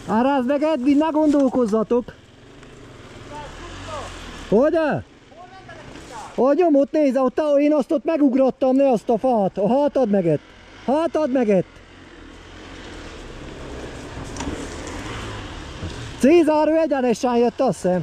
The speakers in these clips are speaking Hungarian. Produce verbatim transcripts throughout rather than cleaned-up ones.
Áráz meg, Edwin, ne gondolkozzatok! Hogy? Hogy ott nézd, ott, én azt ott megugrottam, ne azt a fát. Hát add meg ett. Hát add meg ett. Cézár, ő egyenesen jött, azt hiszem.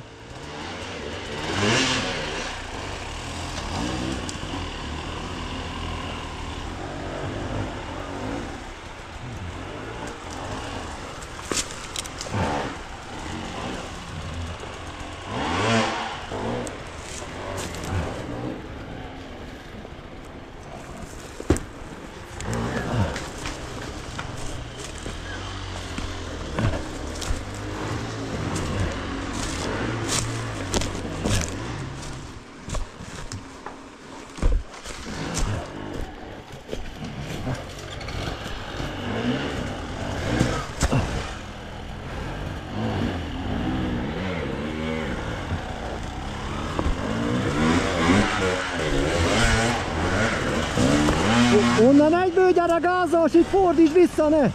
Onnan egyből gyere gázol, itt fordíts vissza, ne!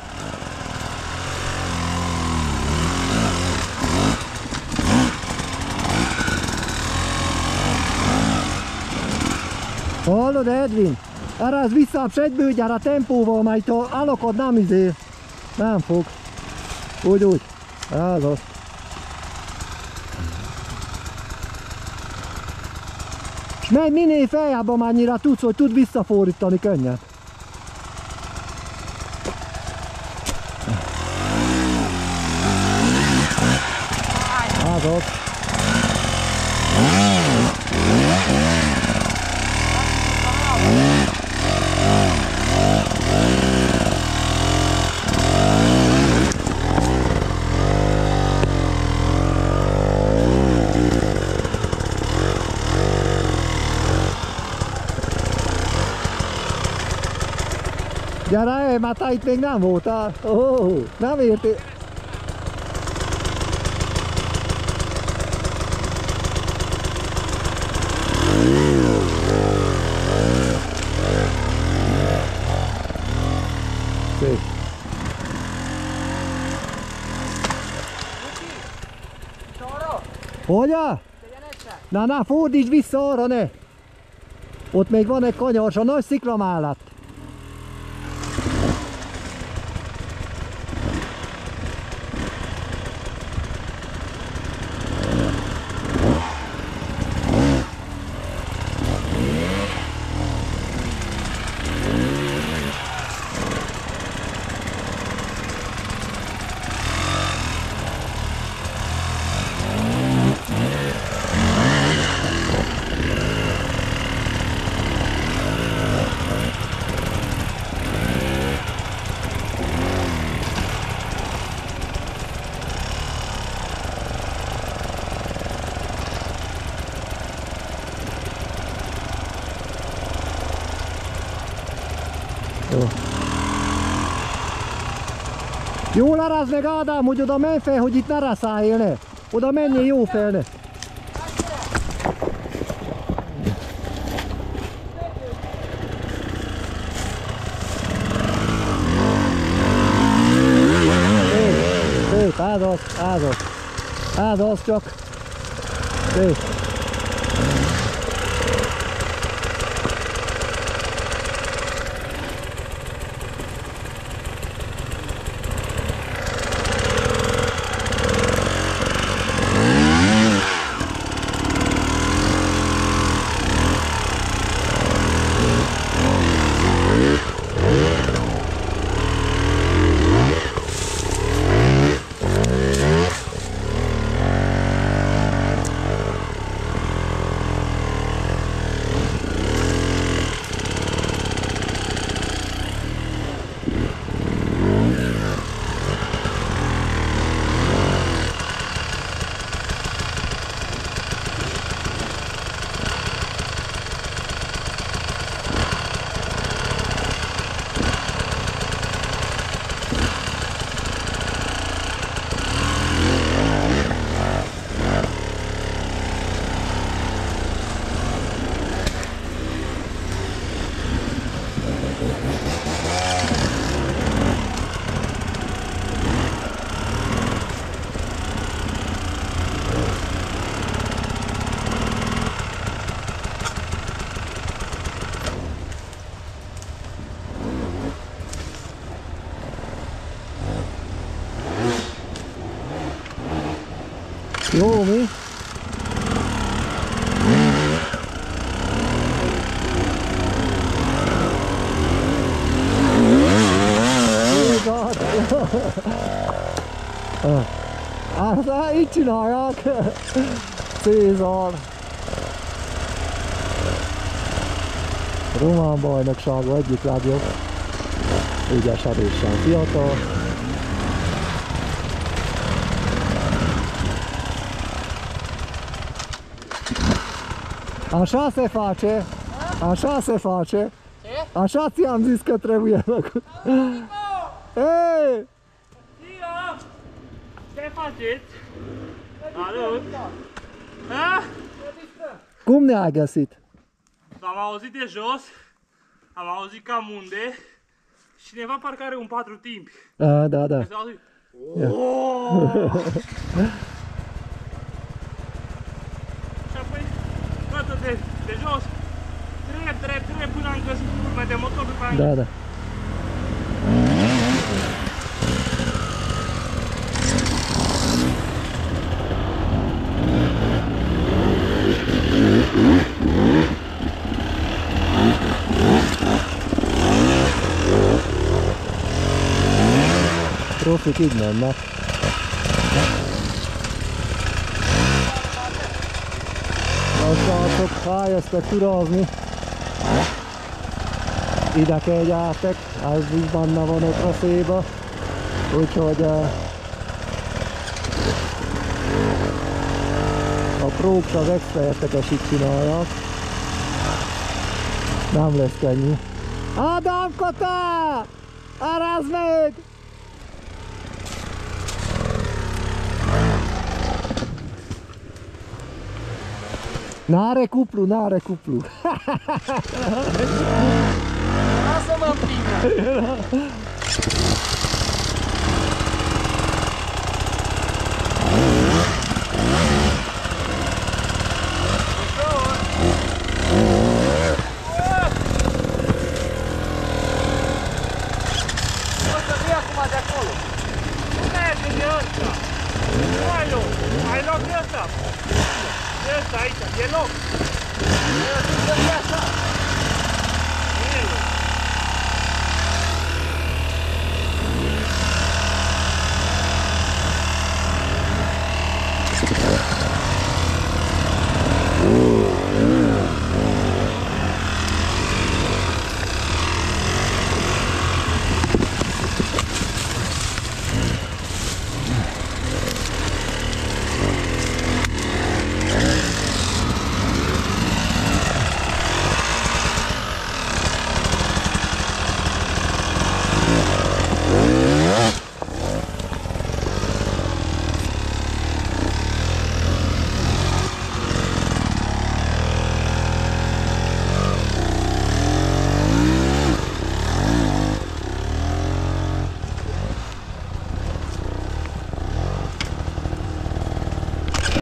Hallod, Edwin? Erre vissza, s egyből gyere a tempóval, mert itt a állakad nem izé. Nem fog. Úgy, úgy. Ez az. És menj minél feljebb, amennyire tudsz, hogy tud visszafordítani könnyen. Ez az. Gyere, már te itt még nem voltál. Ó, oh, nem értél. Szép. Hogyan? Na, na, fordíts vissza arra, ne! Ott még van egy kanyars, a nagy szikla mellett. Jól arázd meg, Ádám, hogy oda menj fel, hogy itt ne raszálljél, ne. Oda menjél jó fel, ne. Szép, ez az, ez az. Ez az csak. Szép. Hát így csinálják. Cézar. Román bajnokságban egyik legjobb. Ügyesedésen fiatal. Așa se face. Așa se face. Așa ți-am zis că trebuie făcut. Hei! Ce faceți? Salut! Ha? Cum ne-ai găsit? V-am auzit de jos, am auzit cam unde și cineva parcă are un patru timpi. Da, da, da. S-a auzit. Oh! Și apoi, toată de, de jos, trep, trep, trep până am găsit urme de motor după aia. Da, da. Profik így mennek. A srácok rájöttek urazni. Ide kell gyártek, ez is benne van a traszéba. Úgyhogy a prók és az expertek is így csinálják. Nem lesz könnyű. Ádám Kata! Aráz meg! N-are cuplu, n-are cuplu. Lasă-mă în plină! O să vii acum de acolo. Nu merge de ăsta. Nu ai loc. Ai loc de ăsta. De ăsta aici, e loc. E ăsta, să vii așa.